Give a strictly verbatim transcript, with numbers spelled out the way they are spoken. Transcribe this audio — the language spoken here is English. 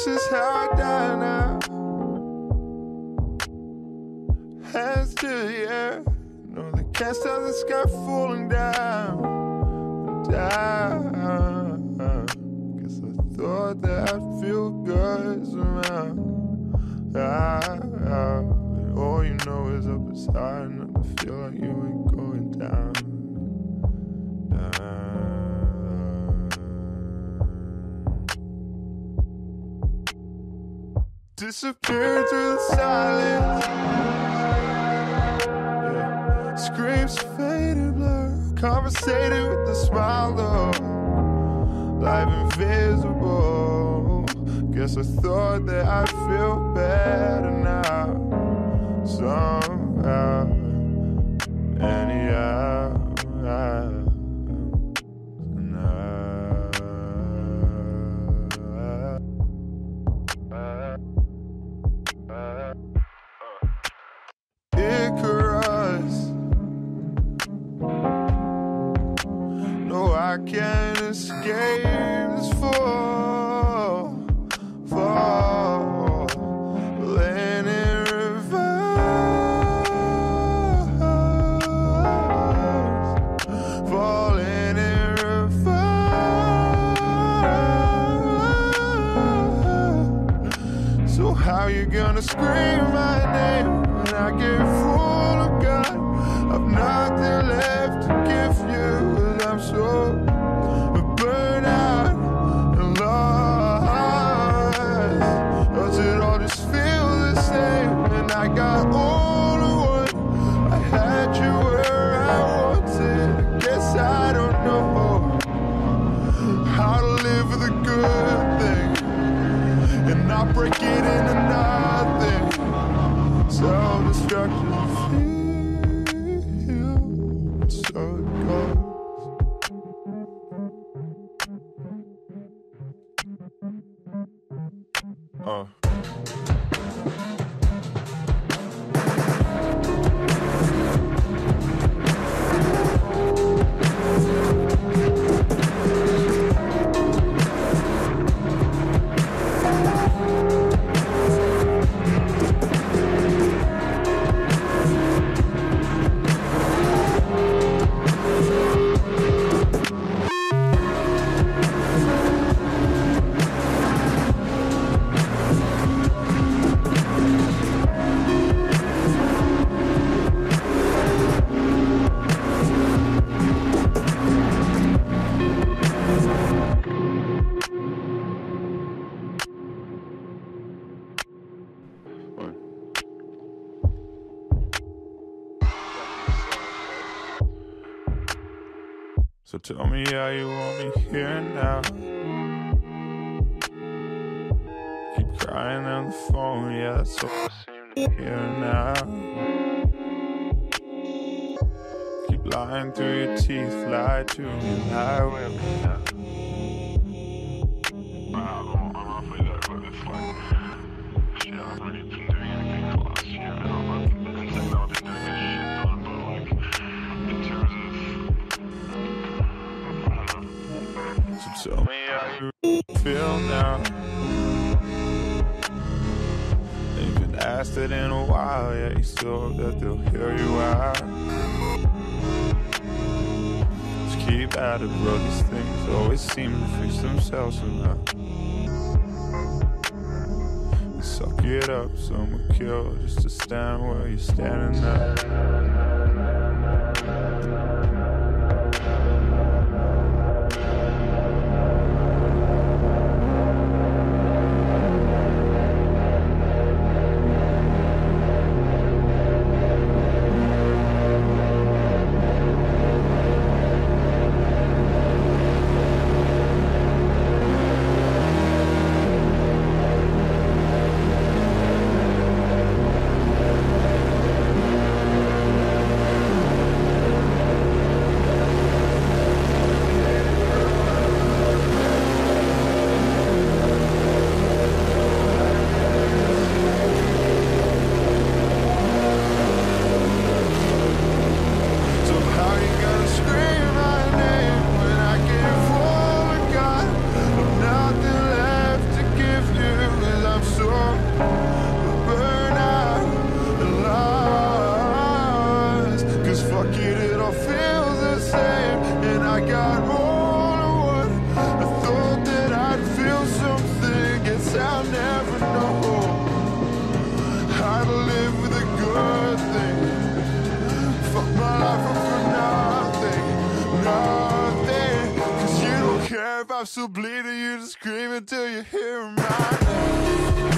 This is how I die now. Hands to the air. No, they can't stop the sky falling down. Down. Guess I thought that I'd feel good somehow. Ah, ah. And all you know is up is high, and I feel like you ain't going down. Down. Disappeared through the silence. Yeah. Screams faded blur. Conversated with the smile though. Life invisible. Guess I thought that I'd feel better now. Somehow. Anyhow. Icarus. No, I can't escape this fall, fall, laying in reverse, falling in reverse. So how you gonna scream my name when I get full of God? I've nothing left to give you, and I'm so burned out and lost. Does it all just feel the same? And I got all I want. I had you where I wanted. I guess I don't know how to live with a good thing and not break it into nothing. Self-destruction feel, so it goes. Uh. So tell me how you want me here now. Keep crying on the phone, yeah, that's all I seem to hear now. Keep lying through your teeth, lie to me, lie with me now. Tell me how you feel now. Ain't been asked it in a while, yet you still hope that they'll hear you out. Just keep at it, bro, these things always seem to fix themselves somehow. Suck it up, some will kill just to stand where you're standing now. I'm still bleeding, you just scream until you hear my name.